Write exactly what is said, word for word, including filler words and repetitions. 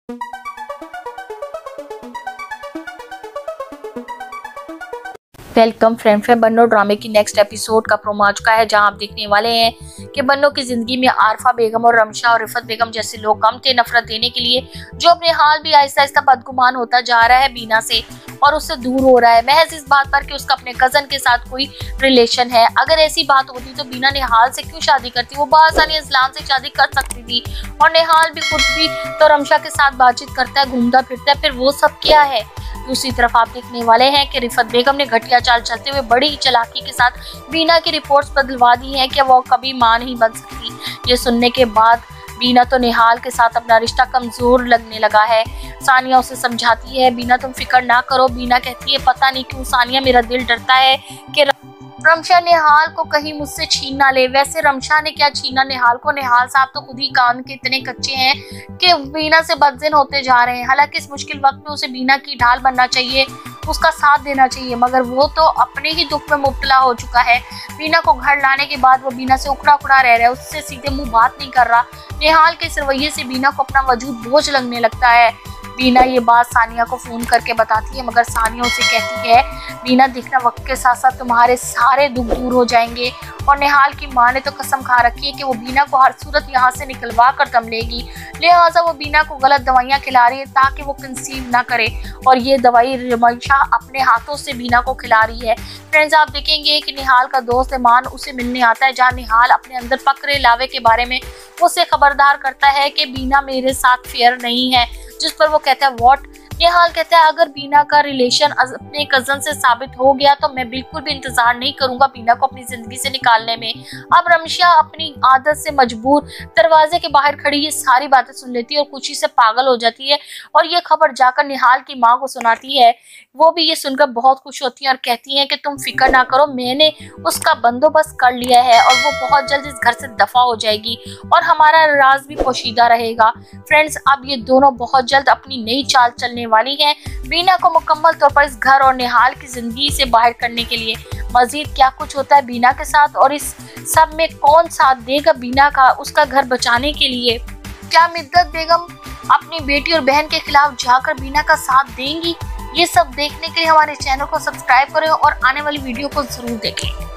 Welcome friend friend Banno ड्रामे की next episode का प्रोमो आ चुका है, जहां आप देखने वाले हैं कि बन्नो की जिंदगी में आरफा बेगम और रमशा और रिफत बेगम जैसे लोग कम थे नफरत देने के लिए, जो अपने हाल भी आहिस्ता आहिस्ता बदगुमान होता जा रहा है बीना से और उससे दूर हो रहा है महज इस बात पर कि उसका अपने कजन के साथ कोई रिलेशन है। अगर ऐसी बात होती तो बीना निहाल से क्यों शादी करती, वो बआसानी इस्लाम से शादी कर सकती थी। और निहाल भी खुद भी तो रमशा के साथ बातचीत करता है, घूमता फिरता है, फिर वो सब क्या है। दूसरी तरफ आप देखने वाले हैं कि रिफत बेगम ने घटिया चाल चलते हुए बड़ी ही चालाकी के साथ बीना की रिपोर्ट्स बदलवा दी हैं कि वो कभी मां नहीं बन सकती। ये सुनने के बाद बीना तो निहाल के साथ अपना रिश्ता कमजोर लगने लगा है। सानिया उसे समझाती है, बीना तुम फिक्र ना करो। बीना कहती है, पता नहीं क्यों सानिया मेरा दिल डरता है कि रमशा निहाल को कहीं मुझसे छीन ना ले। वैसे रमशा ने क्या छीना निहाल को, निहाल साहब तो खुद ही कान के इतने कच्चे हैं कि बीना से बदजिन होते जा रहे हैं। हालांकि इस मुश्किल वक्त में उसे बीना की ढाल बनना चाहिए, उसका साथ देना चाहिए, मगर वो तो अपने ही दुख में मुब्तला हो चुका है। बीना को घर लाने के बाद वो बीना से उखड़ा उखड़ा रह रहा है, उससे सीधे मुंह बात नहीं कर रहा। निहाल के इस रवैये से बीना को अपना वजूद बोझ लगने लगता है। बीना ये बात सानिया को फोन करके बताती है, मगर सानिया उसे कहती है, बीना देखना वक्त के साथ साथ तुम्हारे सारे दुख दूर हो जाएंगे। और निहाल की माँ ने तो कसम खा रखी है कि वो बीना को हर सूरत यहाँ से निकलवा कर दम लेगी, लिहाजा वो बीना को गलत दवाइयाँ खिला रही है ताकि वो कंसीव ना करे। और ये दवाई रमशा अपने हाथों से बीना को खिला रही है। फ्रेंड्स, आप देखेंगे कि निहाल का दोस्त ईमान उसे मिलने आता है, जहाँ निहाल अपने अंदर पकड़े लावे के बारे में उसे खबरदार करता है कि बीना मेरे साथ फेयर नहीं है, जिस पर वो कहता है व्हाट। निहाल कहता है, अगर बीना का रिलेशन अपने कजन से साबित हो गया तो मैं बिल्कुल भी इंतजार नहीं करूंगा बीना को अपनी जिंदगी से निकालने में। अब रमशा अपनी आदत से मजबूर दरवाजे के बाहर खड़ी ये सारी बातें सुन लेती है और खुशी से पागल हो जाती है और ये खबर जाकर निहाल की माँ को सुनाती है। वो भी ये सुनकर बहुत खुश होती है और कहती है कि तुम फिक्र ना करो, मैंने उसका बंदोबस्त कर लिया है और वो बहुत जल्द इस घर से दफा हो जाएगी और हमारा राज भी पोशीदा रहेगा। फ्रेंड्स, अब ये दोनों बहुत जल्द अपनी नई चाल चलने वाली है बीना को मुकम्मल तौर पर इस घर और निहाल की जिंदगी से बाहर करने के लिए। मजीद क्या कुछ होता है बीना के साथ और इस सब में कौन साथ देगा बीना का उसका घर बचाने के लिए? क्या मिद्दत बेगम अपनी बेटी और बहन के खिलाफ जाकर बीना का साथ देंगी? ये सब देखने के लिए हमारे चैनल को सब्सक्राइब करें और आने वाली वीडियो को जरूर देखें।